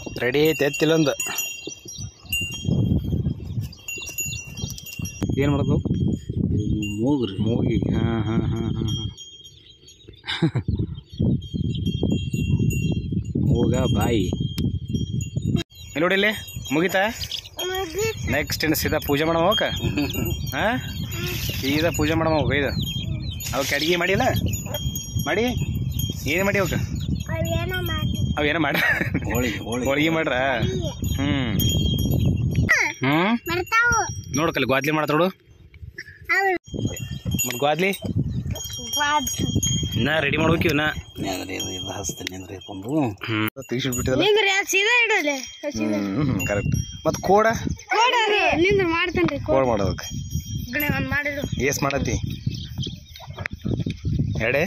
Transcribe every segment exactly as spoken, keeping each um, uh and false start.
Ready ಐತೆ ಎತ್ತಿಲ್ಲೊಂದು ಏನು ಮಾಡೋದು ಮೂಗ್ರಿ ಮೂಗಿ ಹಾಂ ಹಾಂ ಹಾಂ ಹಾಂ ಹಾಂ ಮೂಗ ಬಾಯಿ ಇಲ್ಲಿ ನೋಡಿ ಇಲ್ಲಿ ಮುಗಿತಾ ನೆಕ್ಸ್ಟ್ ಏನು ಸೀದಾ ಪೂಜೆ ಮಾಡೋ ಹೋಗ ಹಾಂ ಸೀದಾ ಪೂಜೆ ಮಾಡೋ ಹೋಗ ಇದು ಅವಕ್ಕೆ ಅಡುಗೆ ಮಾಡಿಲ್ಲ ಮಾಡಿ ಏನು ಮಾಡಿ ಹೋಗ ಅವೇನೋ ಮಾಡ್ರ ಹೋಳಿಗೆ ಮಾಡ್ರ ಹ್ಞೂ ಹ್ಞೂ ನೋಡ್ಕಲ್ಲಿ ಗ್ವಾದ್ಲಿ ಮಾಡತ್ತ ನೋಡು ಮತ್ತು ಗ್ವಾದ್ಲಿ ನಾ ರೆಡಿ ಮಾಡ್ಬೇಕಿವ್ ನಾ ಹಚ್ತೇನೆ ಅಂದ್ರೆ ಕೊಂಡು ಹ್ಞೂ ತೆಗಿಸಿಬಿಟ್ಟಿದಲ್ಲ ಹ್ಞೂ ಕರೆಕ್ಟ್ ಮತ್ತು ಕೋಡ ಮಾಡ್ತೇನೆ ಕೋಡ್ ಮಾಡೋದಕ್ಕೆ ಏಸ್ ಮಾಡತ್ತಿ ಎಡೆ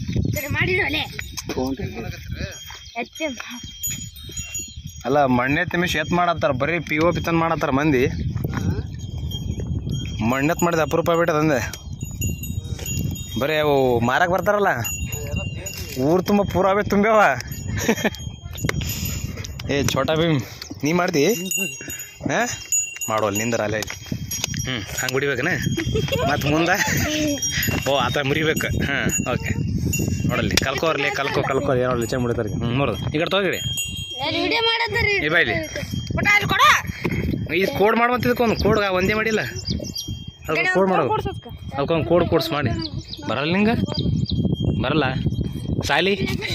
ಅಲ್ಲ ಮಣ್ಣೆ ತಿಮಿಷ್ ಎತ್ ಮಾಡತ್ತಾರ ಬರೀ ಪಿ ಓ ಪಿತನ್ ಮಾಡತ್ತಾರ ಮಂದಿ ಮಣ್ಣೆತ್ ಮಾಡಿದ ಅಪರೂಪ ಬಿಟ್ಟದಂದೆ ಬರೀ ಅವು ಮಾರಕ್ಕೆ ಬರ್ತಾರಲ್ಲ ಊರು ತುಂಬ ಪೂರಾವೇ ತುಂಬ್ಯಾವ ಏ ಛೋಟಾ ಭೀಮ್ ನೀ ಮಾಡ್ತಿ ಹಾಂ ಮಾಡೋಲ್ಲ ನಿಂದ್ರ ಅಲ್ಲೇ ಹ್ಞೂ ಹಂಗೆ ಹೊಡಿಬೇಕನ ಮತ್ತು ಮುಂದೆ ಓ ಆತ ಮುರಿಬೇಕು ಹಾಂ ಓಕೆ ನೋಡಲ್ಲಿ ಕಲ್ಕೋರ್ಲಿ ಕಲ್ಕೋ ಕಲ್ಕೋ ಏನೋ ಲಿಚೆ ಮುಡಿತಾರೆ ಹ್ಞೂ ನೋಡೋದು ಈ ಕಡೆ ತಗೋಗಿಡಿ ಈ ಬಾಯ್ಲಿ ಇದು ಕೋಡ್ ಮಾಡುವಂತಿದ್ಕೊಂದು ಕೋಡ್ ಒಂದೇ ಮಾಡಿಲ್ಲ ಅದಕ್ಕೆ ಕೋಡ್ ಮಾಡೋದು ಅದಕ್ಕೊಂದು ಕೋಡ್ ಕೋಡ್ಸ್ ಮಾಡಿ ಬರಲ್ಲ ನಿಂಗೆ ಬರಲ್ಲ ಸಾಲಿ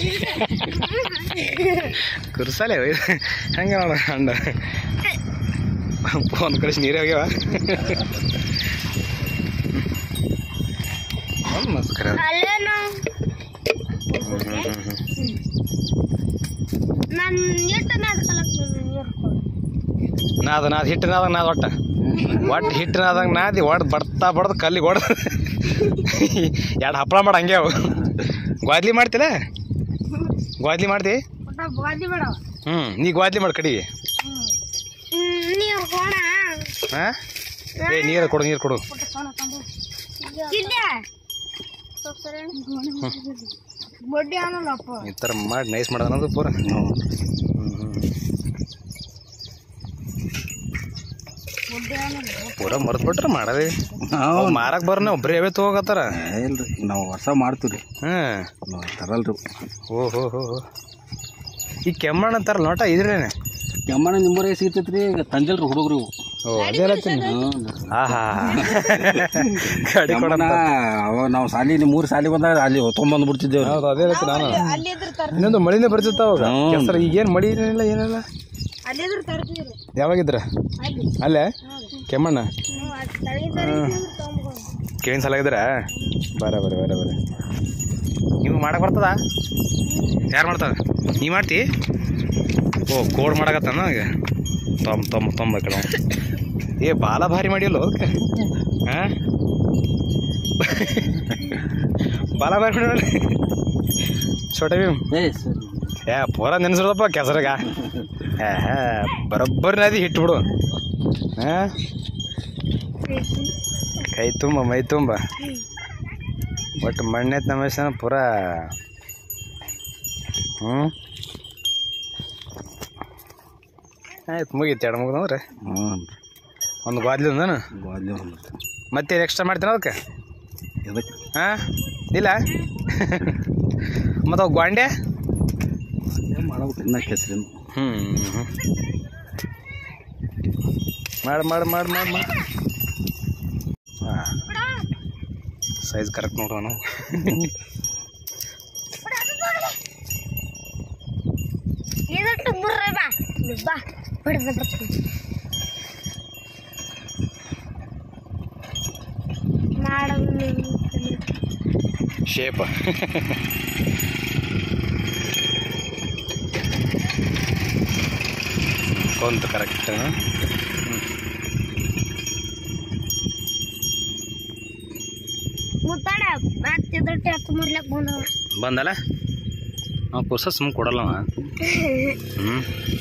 ಕುರ್ಸಾಲೆ ಹಂಗೆ ನೋಡ ಅಂಡ ಒಂದು ಕಳಿಸಿ ನೀರೇ ಹೋಗ್ಯಾವ ನಮಸ್ಕಾರ ನಾದ ನಾದ ಹಿಟ್ಟು ನಾದಾಗ ನಾದ ಒಟ್ಟ ಒಟ್ಟು ಹಿಟ್ಟು ನಾದಾಗ ನಾದಿ ಒಡ್ದು ಬಡ್ತಾ ಬಡ್ದು ಕಲ್ಲಿಗೆ ಹೊಡ್ದು ಎರಡು ಹಪ್ಪಳ ಮಾಡ ಹಂಗೆ ಅವು ಗ್ವಾದ್ಲಿ ಮಾಡ್ತಿಲ್ಲ ಗ್ವಾದ್ಲಿ ಮಾಡ್ತಿ ಹ್ಞೂ ನೀ ಗ್ವಾದ್ಲಿ ಮಾಡಿ ಕಡಿಗೆ ಹಾಂ ಏ ನೀರು ಕೊಡು ನೀರು ಕೊಡು ಈ ಥರ ಮಾಡಿ ನೈಸ್ ಮಾಡೋದು ಅನ್ನೋದು ಪೂರ ಹ್ಞೂ ಪೂರ ಮರ್ತ್ಬಿಟ್ರೆ ಮಾಡೋದೇ ನಾವು ಮಾರಕ್ಕೆ ಬರ್ನ ಒಬ್ಬರೇ ಅವೇ ತೊಗೋಗತ್ತಾರ ಇಲ್ರಿ ನಾವು ವರ್ಷ ಮಾಡ್ತೀವಿ ರೀ ಹಾಂ ತರಲ್ರಿ ಓ ಹೋ ಹೋ ಈ ಕೆಮ್ಮಣ್ಣ ಅಂತಾರಲ್ಲ ನೋಟ ಇದ್ರೇನೆ ಕೆಮ್ಮಣ್ಣ ನಿಮ್ಮರೇ ಸಿಗ್ತೈತ್ರಿ ಈಗ ತಂಜಲ್ರಿ ಹುಡುಗರು ಓ ಅದೇ ಹೇಳ್ತೀನಿ ಹಾ ಹಾ ಗಾಡಿ ಕೊಡ ಅವ ನಾವು ಸಾಲಿ ಮೂರು ಸಾಲಿ ಬಂದಾಗ ಅಲ್ಲಿ ತೊಗೊಂಬಂದು ಬಿಡ್ತಿದ್ದೇವೆ ಹೌದು ಅದೇ ಹೇಳ್ತೀನಿ ನಾನು ಇನ್ನೊಂದು ಮಳಿನೇ ಬರ್ತಿತ್ತ ಅವಾಗ ಸರ್ ಈಗೇನು ಮಳಿ ಏನಿಲ್ಲ ಏನಿಲ್ಲ ಯಾವಾಗಿದ್ರ ಅಲ್ಲೇ ಕೆಮ್ಮಣ್ಣ ಕೇಳಿನ ಸಲ ಇದ್ರ ಬರ ಬರ ಬರ ಬರ ನೀವು ಮಾಡಕ್ಕೆ ಬರ್ತದ ಯಾರು ಮಾಡ್ತಾರ ನೀ ಮಾಡ್ತಿ ಓ ಕೋಡ್ ಮಾಡಕತ್ತಾನ ಈಗ ತೊಂಬ ತೊಂಬ ತೊಂಬ ಕಡೆ ಏ ಬಾಲ ಭಾರಿ ಮಾಡಿಯಲ್ಲ ಅದಕ್ಕೆ ಹಾಂ ಬಾಲ ಭಾರಿ ಮಾಡಿ ಛೋಟ ಭೀಮ್ ಏ ಪೂರ ನೆನೆಸಿಡಪ್ಪ ಕೆಸರಾಗ ಏ ಹೇ ಬರೋಬ್ಬರಿ ನದಿ ಹಿಟ್ಬಿಡು ಹಾಂ ಕೈ ತುಂಬ ಮೈ ತುಂಬ ಒಟ್ಟು ಮಣ್ಣೆತ್ ನಮಸ್ನ ಪೂರ ಹ್ಞೂ ಆಯ್ತು ಮುಗೀತು ಎರಡು ಮುಗಿದಂದ್ರೆ ಹ್ಞೂ ಒಂದು ಗ್ವಾದ್ಲಿ ಒಂದನು ಗ್ವಾದ್ಲಿ ಮತ್ತೆ ಎಕ್ಸ್ಟ್ರಾ ಮಾಡ್ತೀನಿ ಅದಕ್ಕೆ ಇದಕ್ಕೆ ಹಾಂ ಇಲ್ಲ ಮತ್ತು ಅವು ಗ್ವಾಂಡೆ ಮಾಡ್ಬೇಕು ಇನ್ನ ಕೆಸರಿ ಹ್ಞೂ ಮಾಡಿ ಮಾಡಿ ಮಾಡಿ ಮಾಡಿ ಮಾಡಿ ಹಾಂ ಸೈಜ್ ಕರೆಕ್ಟ್ ನೋಡುವ ನಾವು ಶೇಪ್ ಕೊಂತ ಕರೆಕ್ಟ್ ಬಂದಲ್ಲ ನಾವು ಪುರ್ಸ ಸುಮ್ಮನೆ ಕೊಡಲ್ಲವ ಹ್ಞೂ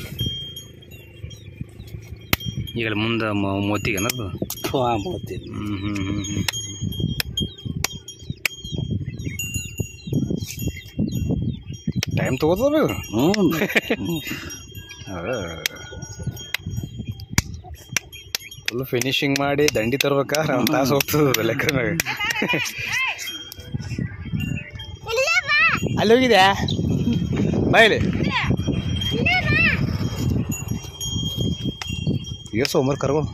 ಈಗ ಮುಂದೆ ಮೋತಿಗೆ ಅನ್ನೋದು ಮೋತಿ ಹ್ಞೂ ಹ್ಞೂ ಹ್ಞೂ ಹ್ಞೂ ಟೈಮ್ ತೊಗೋತದ ಹ್ಞೂ ಫುಲ್ ಫಿನಿಶಿಂಗ್ ಮಾಡಿ ದಂಡಿ ತರ್ಬೇಕಾದ್ರೆ ಒಂದು ತಾಸು ಹೋಗ್ತದ ಲೆಕ್ಕ ಮ್ಯಾಗ. ಅಲ್ಲಿ ಹೋಗಿದ್ಯಾ ಬಾಯಿಲಿ ಈಗ ಸೋಮವಾರ ಕರ್ಗೋ.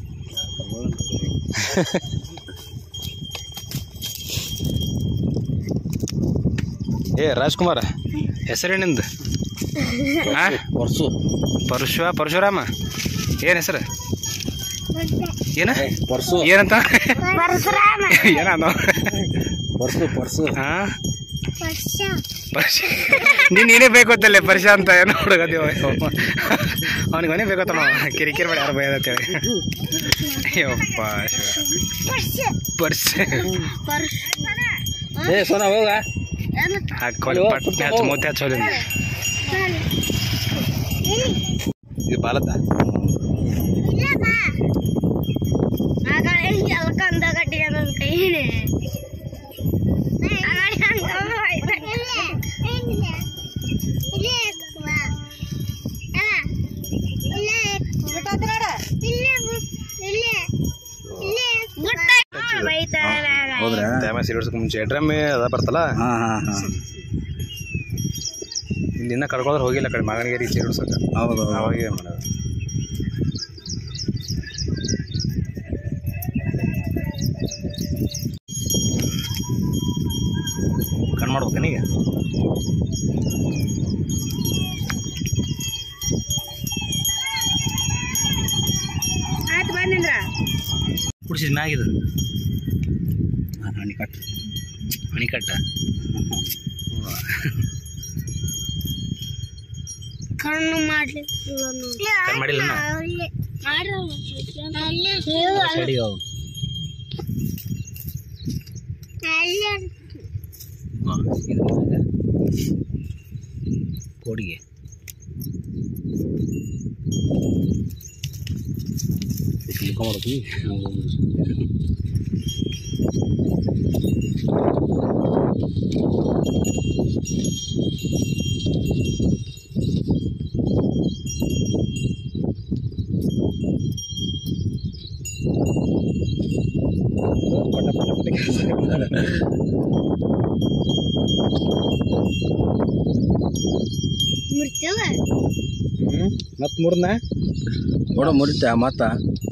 ಏ ರಾಜ್ಕುಮಾರ ಹೆಸರೇನಿಂದ? ಹಾಂ ಪರ್ಸು ಪರಶುವ ಪರಶುರಾಮ ಏನು ಹೆಸರು ಏನ ಪರ್ಸು ಏನಂತ ಏನ ಪರ್ಸು ಪರ್ಸು ಹಾಂ ಪರ್ಶ ನೀನು ನೀನೇ ಬೇಕು ಅಂತಲ್ಲೇ ಪರ್ಶ ಅಂತ ಏನೋ ಹುಡುಗದೇವ ಅವ್ನಿಗೆ ಅವನೇ ಬೇಕತ್ತ ನಾವು ಕಿರಿಕಿರಿ ಮಾಡಿ ಯಾರು ಬೈದ ಅಂತೇಳಿ. ಯಪ್ಪ ಪರ್ಸ್ ಏ ಸೋನಾ ಹೋಗ ಹಾಕೊಳ್ಳಿ ಪಟ್ನೆ ಹಚ್ಚು ಮೂತಿ ಹಚ್ಚೋಲಿ. ಇದು ಬಾಲದ ಹೌದ್ರಾ? ಡ್ಯಾಮೇಜ್ ಸಿಡಿಸ್ಕ ಮುಂಚೆ ಡ್ರಮ್ ಅದ ಬರ್ತಲ್ಲ, ಹಾಂ ಹಾಂ ಹಾಂ ಇಲ್ಲಿಂದ ಕಡ್ಕೋದ್ರೆ ಹೋಗಿಲ್ಲ ಕಡೆ ಮಾಗನಗೇರಿ ಸಿಡಿಸೋಕೆ. ಹೌದು ಅವಾಗೇ ಮಾಡೋದು. ಕಣ್ ಮಾಡ್ಬೇಕನೀಗ ಆಯ್ತು ಬಂದಿಂದ್ರ ಕುಡಿಸಿದ ಮ್ಯಾಗಿದು ಅಣಿಕಟ್ಟು ಅಣಿಕಟ್ಟ ಕಣ್ಣು ಮಾಡ್ಲಿ ಕಣ್ ಮಾಡಿಲ್ಲ ಕೋಡಿಗೆ ಮಾಡ್ತೀವಿ. ಪಟ ಪಟ ಪಟ ಕೆಲಸ ಮುರ್ತೀವ ಹ್ಞೂ ಮತ್ತು ಮೂರನ್ನ ನೋಡ ಮುರಿತ ಮತ್ತ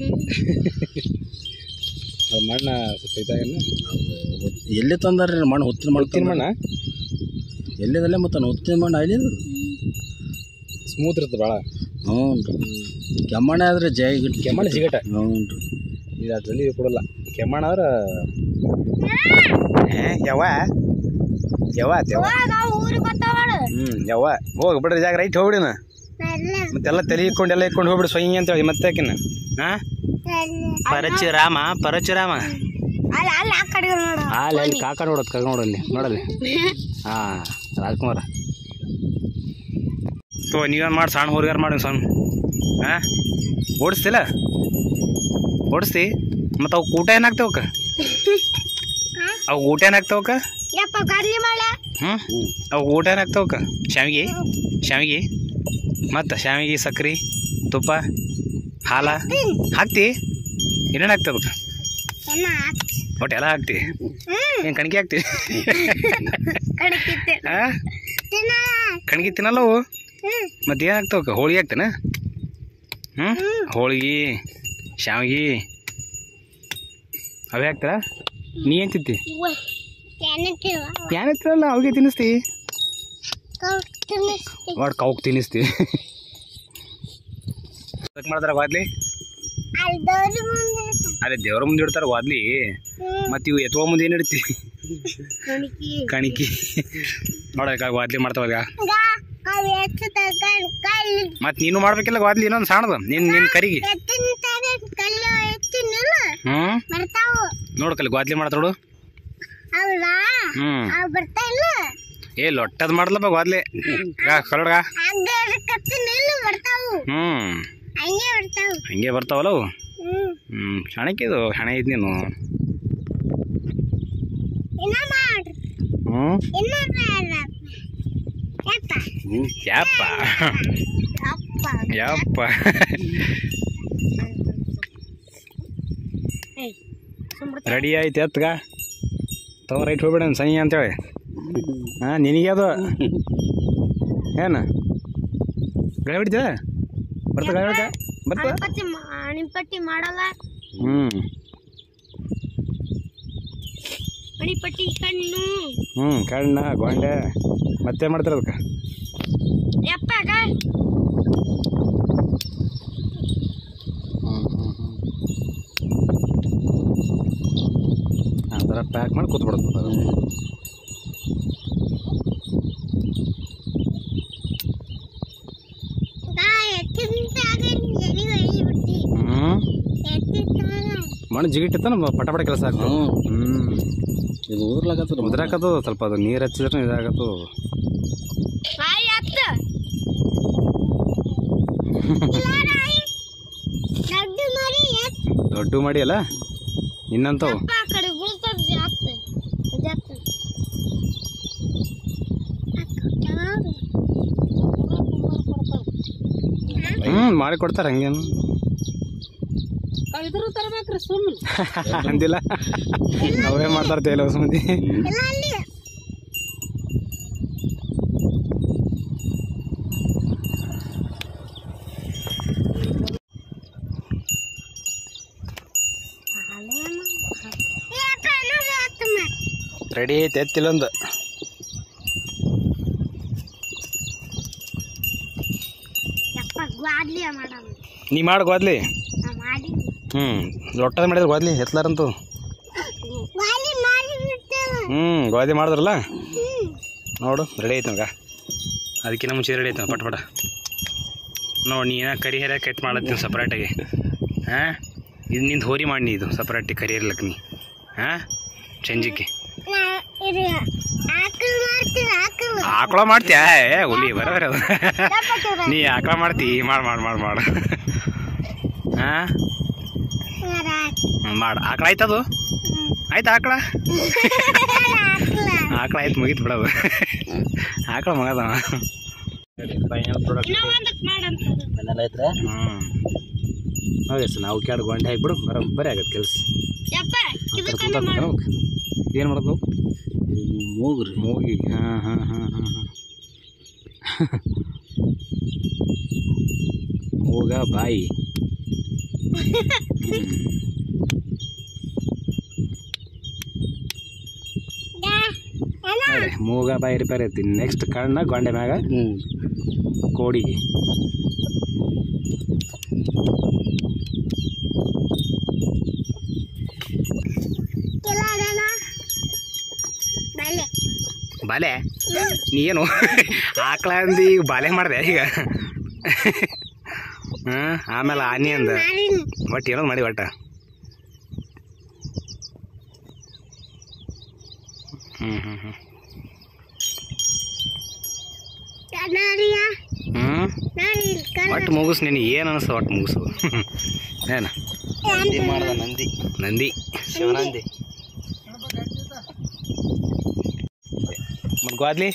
ಅದು ಮಣ್ಣು ಸ್ವಲ್ಪ ಇದಾಗೇನು ಎಲ್ಲಿ ತಂದಾರ ಮಣ್ಣು ಹೊತ್ತಿನ ಹೊತ್ತಿನ ಮಣ್ಣು ಮಣ್ಣ ಎಲ್ಲಿದಲ್ಲೇ ಮತ್ತ ಹೊತ್ತಿನ ಮಣ್ಣು ಅಲ್ಲಿ ಸ್ಮೂತ್ ಇರುತ್ತೆ ಭಾಳ. ಹ್ಞೂ ಕೆಮ್ಮಣ್ಣೆ ಆದ್ರೆ ಜೈ ಗಿಟ್ ಕೆಮ್ಮಣ್ಣು ಸಿಗಟ ಹ್ಞೂ ಇದು ಅದರಲ್ಲಿ ಕೊಡಲ್ಲ. ಕೆಮ್ಮಣ್ಣ ಆದ್ರೆ ಯಾವ ಯಾವ ಯಾವ ಊರಿಗೆ ಬರ್ತಾವ ಹ್ಞೂ ಯಾವ ಹೋಗಿ ಬಿಡ್ರಿ ಜಾಗ ರೈಟ್ ಹೋಗ್ಬಿಡಿನ ಮತ್ತೆಲ್ಲ ತಲೆ ಇಕ್ಕೊಂಡು ಎಲ್ಲ ಇಕ್ಕೊಂಡು ಹೋಗ್ಬಿಡು ಸೊಯ್ಯಿ ಅಂತೇಳಿ ಮತ್ತೆ ಯಾಕಿನ್ನ ಹಾಂ ಪರಚುರಾಮ ಪರಚುರಾಮ ಅಲ್ಲಿ ಅಲ್ಲಿ ಆ ಕಡೆ ನೋಡು ಅಲ್ಲಿ ಅಲ್ಲಿ ಕಾಕ ನೋಡೋದು ಕಾಕ ನೋಡಲ್ಲಿ ನೋಡಲ್ಲಿ ಹಾಂ ರಾಜ್ಕುಮಾರ ತೋ ನೀವೇನು ಮಾಡಿ ಸಣ್ಣ ಹುಡುಗಾರ ಮಾಡಿ ಸಣ್ಣ ಹಾಂ ಓಡಿಸ್ತಿಲ್ಲ ಓಡಿಸ್ತಿ ಮತ್ತು ಅವು ಊಟ ಏನಾಗ್ತಾವಕ್ಕ ಅವು ಊಟ ಏನಾಗ್ತಾವಕ್ಕ ಯಪ್ಪ ಕಡ್ಲಿ ಮಾಡೆ ಹ್ಞೂ ಅವು ಊಟ ಏನಾಗ್ತಾವಕ್ಕ ಶಾವಿಗೆ ಶಾವಿಗೆ ಮತ್ತು ಶಾವಿಗೆ ಸಕ್ರೆ ತುಪ್ಪ ಹಾಲ ಹಾಕ್ತಿ ಏನೇನು ಆಗ್ತದಕ್ಕ ಒಟ್ಟು ಎಲ್ಲ ಹಾಕ್ತಿ ಏನು ಕಣ್ಕಿ ಹಾಕ್ತಿ ಹಾಂ ಕಣ್ಗಿ ತಿನ್ನಲ್ಲವು ಮತ್ತು ಏನು ಆಗ್ತಾವಕ್ಕ ಹೋಳಿಗೆ ಹಾಕ್ತೇನ ಹ್ಞೂ ಹೋಳಿಗೆ ಶಾವಿಗೆ ಅವೇ ಹಾಕ್ತಾರ ನೀ ಏನು ತಿಂತಿ ಏನಿತ್ತಲ್ಲ ಅವಿಗೆ ತಿನ್ನಿಸ್ತಿ ಒಟ್ಟು ಕೌಕ್ ತಿನ್ನಿಸ್ತಿ ಮಾಡ್ತಾರ ವಾದ್ಲಿ ಅದೇ ದೇವ್ರ ಮುಂದೆ ಇಡ್ತಾರ ವಾದ್ಲಿ ಮತ್ತು ಇವು ಎತ್ತುವ ಮುಂದೆ ಏನು ಇಡ್ತಿ ಕಣಿಕಿ ನೋಡಕ್ಕ ವಾದ್ಲಿ ಮಾಡ್ತಾವಾಗ ಮತ್ತು ನೀನು ಮಾಡ್ಬೇಕಿಲ್ಲ ವಾದ್ಲಿ ಇನ್ನೊಂದು ಸಣ್ಣದು ನಿನ್ನ ನಿನ್ನ ಕರಿಗೆ ಹ್ಞೂ ನೋಡ್ಕಲ್ಲಿ ಗ್ವಾದ್ಲಿ ಮಾಡ್ತಾಳು ಹ್ಞೂ ಏ ಲೊಟ್ಟದ್ ಮಾಡ್ಲಪ್ಪ ಗ್ವಾದ್ಲಿ ಕಲೋಡ್ಗ ಹ್ಞೂ ಹಂಗೆ ಬರ್ತಾವಲ್ಲ ಅವು ಹ್ಞೂ ಹಣಕ್ಕಿದು ಹಣ ಐತಿ ನೀನು ಹ್ಞೂ ಯಪ್ಪ ಯಪ್ಪ ರೆಡಿ ಆಯ್ತು ಎತ್ಗ ತಗೋ ರೈಟ್ ಹೋಗ್ಬೇಡ ಸೈ ಅಂತೇಳಿ ಹಾಂ ನಿನಗೆ ಅದು ಏನು ಗಾಳಿ ಹೊಡಿತ ಬರ್ತ ಗಾಳಿ ಹೊಡಿತ ಬರ್ತ ಅಣಿಪಟ್ಟಿ ಅಣಿಪಟ್ಟಿ ಮಾಡಲ್ಲ ಹ್ಞೂ ಅಣಿಪಟ್ಟಿ ಕಣ್ಣು ಹ್ಞೂ ಕಣ್ಣ ಗೊಂಡೆ ಮತ್ತೆ ಮಾಡ್ತಾರೆ ಅದಕ್ಕೆ ಯಪ್ಪ ಆ ಥರ ಪ್ಯಾಕ್ ಮಾಡಿ ಕೂತ್ಬಿಡುತ್ತೆ ಅದು ಹ್ಞೂ ಮಣ್ಣು ಜಿಗಿಟ್ಟಿತ್ತಾನ ಪಟ ಪಟ ಕೆಲಸ ಆಗ್ತದೆ ಹ್ಞೂ ಇದು ಉದುರ್ಲಾಕತ್ತದ ಉದ್ರಾಕತ್ತದ ಸ್ವಲ್ಪ ಅದು ನೀರು ಹಚ್ಚಿದ್ರೆ ಇದಾಗತ್ತದ ದೊಡ್ಡ ಮಾಡಿ ಅಲ್ಲ ಇನ್ನಂತವು ಹ್ಞೂ ಮಾಡಿ ಕೊಡ್ತಾರೆ ಹಂಗೇನು ಅಂದಿಲ್ಲ ಅವೇ ಮಾಡ್ತಾರೆ ತೇಲ ಹೊಸ ಮಂದಿ ರೆಡಿ ಐತೆ ಎತ್ತಿಲ್ಲೊಂದು ನೀ ಮಾಡಿ ಗೋದ್ಲಿ ಹ್ಞೂ ಲೊಟ್ಟದ ಮಾಡಿದ್ರೆ ಗೋದ್ಲಿ ಎತ್ಲಾರಂತೂ ಹ್ಞೂ ಗೋಧಿ ಮಾಡಿದ್ರಲ್ಲ ನೋಡು ರೆಡಿ ಐತೆ ನಮ್ಗೆ ಅದಕ್ಕಿಂತ ಮುಂಚೆ ರೆಡಿ ಐತೆ ಪಟ್ ಪಟ ನೋಡಿ ನೀ ಏನ ಕರಿ ಹರಿಯ ಕಟ್ ಮಾಡತ್ತೀನಿ ಸಪ್ರೇಟಾಗಿ ಹಾಂ ಇದು ನಿಂದು ಹೋರಿ ಮಾಡಿ ಇದು ಸಪ್ರೇಟಿಗೆ ಕರಿ ಹರಿಲಕ್ಕೆ ನೀ ಹಾಂ ಸಂಜಿಕೆ ಆಕಳ ಮಾಡ್ತೀಯ ಏ ಹುಲಿ ಬರೋಬರ ಅದು ನೀ ಆಕಳ ಮಾಡ್ತಿ ಮಾಡಿ ಮಾಡಿ ಮಾಡಿ ಮಾಡು ಹಾಂ ಮಾಡು ಆಕಳ ಆಯ್ತದು ಆಯ್ತು ಆಕಳ ಆಕಳ ಆಯ್ತು ಮುಗೀತು ಬಿಡೋದು ಆಕಳ ಮಗದ ಹ್ಞೂ ಹೌದು ಸರ್ ನಾವು ಕ್ಯಾಡ್ ಗೊಂಡೆ ಹಾಕ್ಬಿಡು ಬರೋ ಬರೀ ಆಗತ್ತೆ ಕೆಲಸ ಏನು ಮಾಡೋದು ಮೂಗ್ರಿ ಮೂಗಿ ಹಾಂ ಹಾಂ ಹಾಂ ಹಾಂ ಹಾಂ ಮೂಗ ಬಾಯಿ ಮೂಗ ಬಾಯಿ ರಿಪೇರ್ ಐತಿ ನೆಕ್ಸ್ಟ್ ಕಣ್ಣ ಗೊಂಡೆ ಮ್ಯಾಗ ಕೋಡಿಗೆ ಬಾಲೆ ನೀನು ಆಕಳ ಅಂದು ಈಗ ಬಾಲೆ ಮಾಡಿದೆ ಈಗ ಹಾಂ ಆಮೇಲೆ ಆನಿ ಅಂದ ಒಟ್ಟು ಏನೋ ಮಾಡಿ ಒಟ್ಟ ಹ್ಞೂ ಹ್ಞೂ ಹ್ಞೂ ಹ್ಞೂ ಒಟ್ಟು ಮುಗಿಸ್ ನೀನು ಏನು ಅನಿಸ್ತು ಒಟ್ಟು ಮುಗಿಸು ಏನು ನಂದಿ ಮಾಡ್ದ ನಂದಿ ನಂದಿ ಶಿವನಂದಿ ಮತ್ತು ಗೋದ್ಲಿ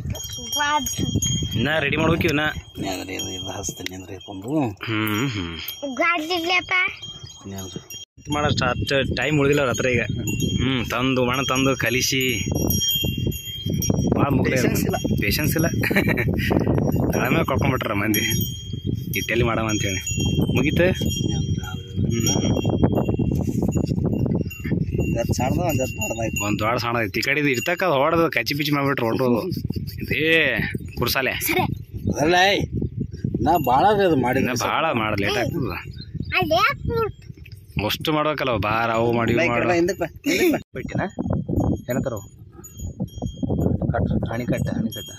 ಇನ್ನ ರೆಡಿ ಮಾಡ್ಬೇಕು ಇವನ್ನ ಇದು ಹಚ್ತೀನಿ ಅಂದ್ರೆ ಒಂದು ಹ್ಞೂ ಹ್ಞೂ ಮಾಡೋಷ್ಟು ಅಷ್ಟು ಟೈಮ್ ಉಳಿದಿಲ್ಲ ಅವ್ರ ಹತ್ರ ಈಗ ಹ್ಞೂ ತಂದು ಮಣ ತಂದು ಕಲಿಸಿ ಭಾಳ ಮುಗಿಲ್ಲ ಪೇಷನ್ಸ್ ಇಲ್ಲ ತಳ ಮೇಲೆ ಕಳ್ಕೊಂಬಿಟ್ರ ಮಂದಿ ಇಟ್ಟಲ್ಲಿ ಮಾಡವ ಅಂತೇಳಿ ಮುಗೀತು ಒಂದು ದೊಡ್ಡ ಸಣ್ಣ ಐತಿ ಈ ಕಡೆ ಇದು ಇರ್ತಕ್ಕ ಅದು ಹೊಡೆದು ಕಚ್ಚಿ ಪಿಚ್ಚಿ ಮಾಡಿಬಿಟ್ರು ಹೊರಟೋದು ಇದೇ ಕುರ್ಸಾಲೆ ಅದಲ್ಲ ನಾ ಭಾಳ ಅದು ಮಾಡಿ ಭಾಳ ಮಾಡಿ ಲೇಟ್ ಆಗ್ತದ ಅಷ್ಟು ಮಾಡ್ಬೇಕಲ್ಲ ಬಾರ ಅವು ಮಾಡಿ ಬಿಟ್ಟಿನ ಏನಂತಾರ ಕಟ್ ಅಣಿಕಟ್ಟ ಅಣಿಕಟ್ಟ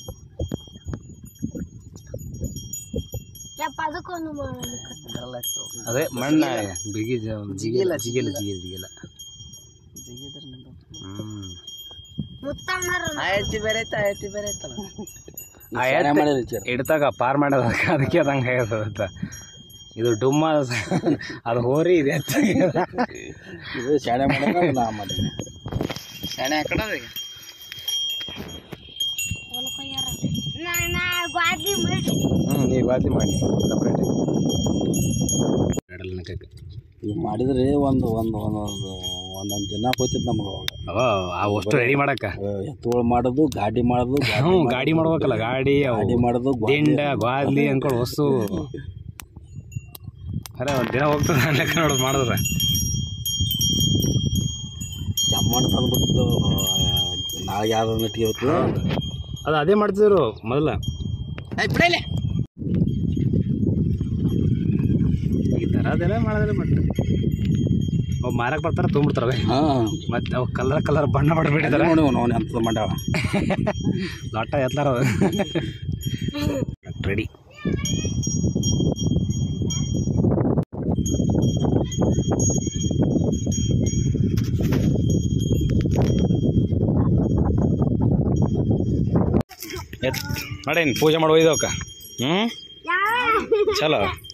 ಅದೇ ಮಣ್ಣ ಬಿಗಿ ಜಿಗಿಲ್ಲ ಜಿಗಿಲ್ಲ ಜಿಗಿಲ್ಲ ಜಿಗಿಲ್ಲ ಹ್ಮ್ ಇಡ್ತಾಗ ಪಾರ್ ಮಾಡೋದ ಅದಕ್ಕೆ ಅದಂಗೆ ಆಗ್ಯದ ಇದು ಡುಮ್ಮ ಅದು ಹೋರಿ ಇದೆ ಇದು ಶಾಣೆ ಮಾಡೋದು ನಾ ಮಾಡಿದ್ವಿ ಶಾಣೆ ಹಾಕೋಣ ಗ್ವಾದಿ ಮಾಡಿ ಹ್ಞೂ ನೀವು ವಾತಿ ಮಾಡಿ ಸಪ್ರೇಟ್ ಇವು ಮಾಡಿದ್ರೆ ಒಂದು ಒಂದು ಒಂದೊಂದು ಒಂದೊಂದು ದಿನ ಹೋಯ್ತೈತೆ ನಮ್ಗೆ ಅವಾಗ ಆ ಅಷ್ಟು ರೆಡಿ ಮಾಡಕ್ಕ ಎತ್ತುಗಳು ಮಾಡೋದು ಗಾಡಿ ಮಾಡೋದು ಹ್ಞೂ ಗಾಡಿ ಮಾಡ್ಬೇಕಲ್ಲ ಗಾಡಿ ಗಾಡಿ ಮಾಡೋದು ದಿಂಡ ಗ್ವಾದ್ಲಿ ಅನ್ಕೊಂಡು ಹೊಸು ಅರೆ ಒಂದು ದಿನ ಹೋಗ್ತದೆ ಲೆಕ್ಕ ನೋಡೋದು ಮಾಡಿದ್ರೆ ಜಮ್ಮಣ್ಣು ತಂದುಬಿಟ್ಟಿದ್ದು ನಾಳೆ ಯಾವ್ದು ನೆಟ್ಟಿಗೆ ಹೋಗ್ತದೆ ಅದು ಅದೇ ಮಾಡ್ತಿದ್ರು ಮೊದಲ ಬಿಡಲೆ ಈ ಥರ ಅದೆಲ್ಲ ಮಾಡೋದಿಲ್ಲ ಬಟ್ ಅವು ಮಾರಕ್ಕೆ ಬರ್ತಾರೆ ತೊಗೊಂಡ್ಬಿಡ್ತಾರೆ ಹಾಂ ಮತ್ತು ಅವು ಕಲರ್ ಕಲರ್ ಬಣ್ಣ ಮಾಡಿಬಿಟ್ಟಿದ್ದಾರೆ ನೋಡಿ ಅವನು ಎಂತ ಮಾಡ್ಯಾಳ ಲಾಟ ಎತ್ತಾರ ರೆಡಿ ಎತ್ ಮಾಡೇನು ಪೂಜೆ ಮಾಡುವ ಇದಕ್ಕ ಹ್ಞೂ ಚಲೋ